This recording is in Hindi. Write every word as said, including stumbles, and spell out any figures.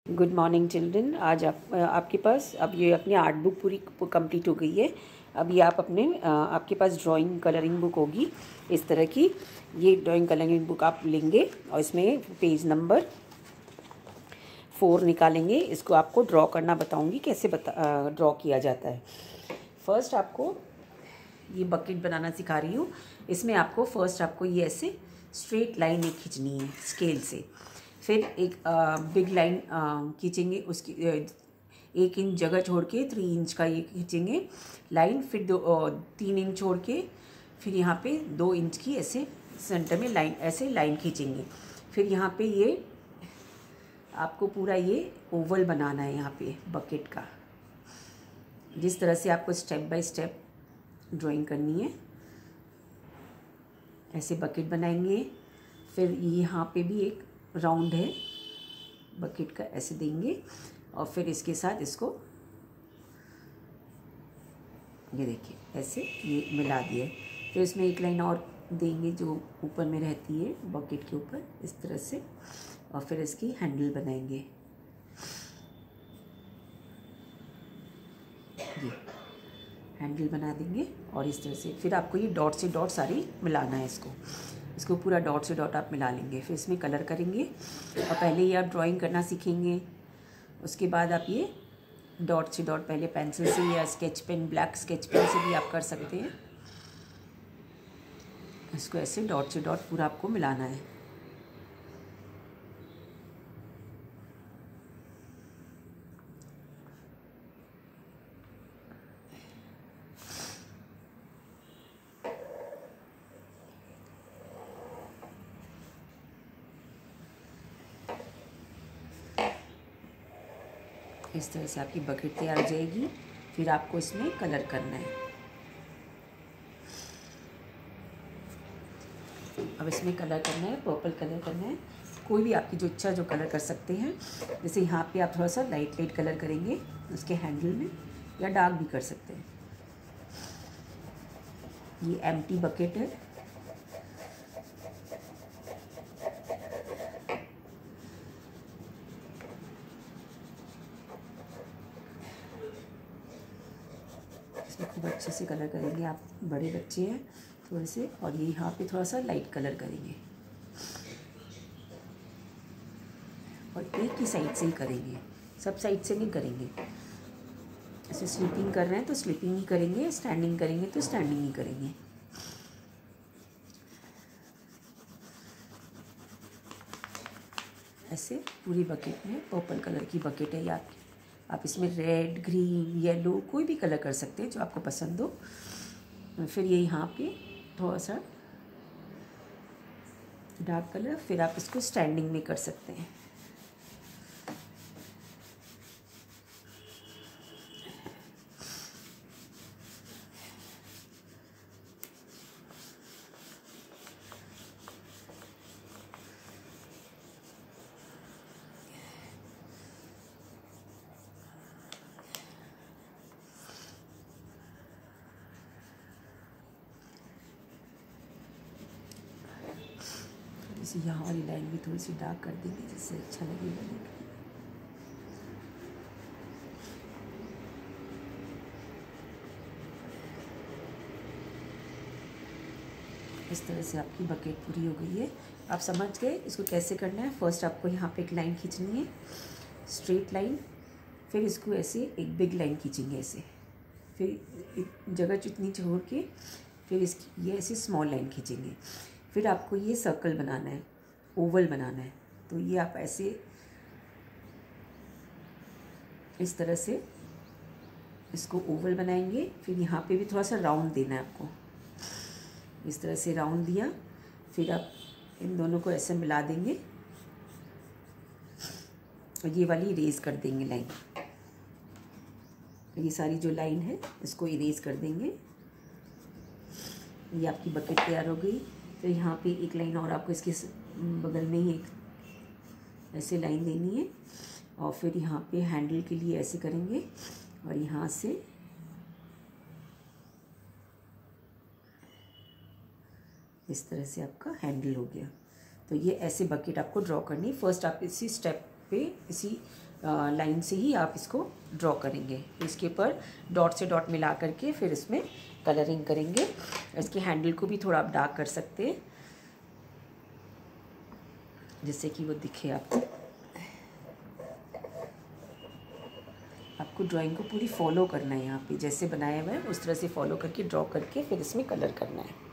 Good morning children. आज आप आपके पास अब ये अपनी आर्ट बुक पूरी कंप्लीट हो गई है। अब ये आप अपने आपके पास ड्राइंग कलरिंग बुक होगी इस तरह की। ये ड्राइंग कलरिंग बुक आप लेंगे और इसमें पेज नंबर फोर निकालेंगे। इसको आपको ड्रॉ करना बताऊंगी कैसे बता ड्रॉ किया जाता है। फर्स्ट आपको ये बकेट बनाना सिखा रही हूँ। इसमें आपको फर्स्ट आपको ये ऐसे स्ट्रेट लाइन एक खींचनी है स्केल से। फिर एक बिग लाइन खींचेंगे, उसकी एक इंच जगह छोड़ के थ्री इंच का ये खींचेंगे लाइन। फिर दो तीन इंच छोड़ के फिर यहाँ पे दो इंच की ऐसे सेंटर में लाइन ऐसे लाइन खींचेंगे। फिर यहाँ पे ये आपको पूरा ये ओवल बनाना है यहाँ पे बकेट का। जिस तरह से आपको स्टेप बाय स्टेप ड्राइंग करनी है ऐसे बकेट बनाएंगे। फिर यहाँ पे भी एक राउंड है बकेट का, ऐसे देंगे और फिर इसके साथ इसको ये देखिए ऐसे ये मिला दिए। फिर इसमें एक लाइन और देंगे जो ऊपर में रहती है बकेट के ऊपर इस तरह से, और फिर इसकी हैंडल बनाएंगे ये हैंडल बना देंगे और इस तरह से। फिर आपको ये डॉट से डॉट सारी मिलाना है इसको इसको पूरा डॉट से डॉट आप मिला लेंगे। फिर इसमें कलर करेंगे और पहले ये आप ड्राइंग करना सीखेंगे। उसके बाद आप ये डॉट से डॉट पहले पेंसिल से या sketch pen black sketch pen से भी आप कर सकते हैं। इसको ऐसे डॉट से डॉट पूरा आपको मिलाना है। इस तरह से आपकी बकेट तैयार हो जाएगी। फिर आपको इसमें कलर करना है। अब इसमें कलर करना है, पर्पल कलर करना है। कोई भी आपकी जो इच्छा जो कलर कर सकते हैं। जैसे यहाँ पे आप थोड़ा सा लाइट लाइट कलर करेंगे उसके हैंडल में, या डार्क भी कर सकते हैं। ये एम्प्टी बकेट है। खूब अच्छे से कलर करेंगे। आप बड़े बच्चे हैं थोड़े से, और ये यहाँ पे थोड़ा सा लाइट कलर करेंगे और एक ही साइड से ही करेंगे, सब साइड से नहीं करेंगे। ऐसे स्लीपिंग कर रहे हैं तो स्लीपिंग ही करेंगे, स्टैंडिंग करेंगे तो स्टैंडिंग ही करेंगे। ऐसे पूरी बकेट में पर्पल कलर की बकेट है ये आपकी। आप इसमें रेड ग्रीन येलो कोई भी कलर कर सकते हैं जो आपको पसंद हो। फिर ये यहाँ पे थोड़ा सा डार्क कलर, फिर आप इसको स्टैंडिंग में कर सकते हैं। इसी यहाँ वाली लाइन भी थोड़ी सी डार्क कर देंगे जिससे अच्छा लगेगा देखने। इस तरह से आपकी बकेट पूरी हो गई है। आप समझ गए इसको कैसे करना है। फर्स्ट आपको यहाँ पे एक लाइन खींचनी है स्ट्रेट लाइन, फिर इसको ऐसे एक बिग लाइन खींचेंगे ऐसे, फिर जगह जितनी छोड़ के फिर इसकी ये ऐसे स्मॉल लाइन खींचेंगे। फिर आपको ये सर्कल बनाना है, ओवल बनाना है। तो ये आप ऐसे इस तरह से इसको ओवल बनाएंगे। फिर यहाँ पे भी थोड़ा सा राउंड देना है आपको, इस तरह से राउंड दिया। फिर आप इन दोनों को ऐसे मिला देंगे और ये वाली इरेज कर देंगे लाइन। ये सारी जो लाइन है इसको इरेज कर देंगे। ये आपकी बकेट तैयार हो गई। फिर यहाँ पे एक लाइन और आपको इसके बगल में ही एक ऐसे लाइन देनी है, और फिर यहाँ पे हैंडल के लिए ऐसे करेंगे और यहाँ से इस तरह से आपका हैंडल हो गया। तो ये ऐसे बकेट आपको ड्रॉ करनी। फर्स्ट आप इसी स्टेप पे इसी लाइन से ही आप इसको ड्रॉ करेंगे। इसके ऊपर डॉट से डॉट मिला करके फिर इसमें कलरिंग करेंगे। इसके हैंडल को भी थोड़ा आप डार्क कर सकते हैं जिससे कि वो दिखे आपको। आपको ड्राइंग को पूरी फॉलो करना है, यहाँ पे जैसे बनाया हुआ है उस तरह से फॉलो करके ड्रॉ करके फिर इसमें कलर करना है।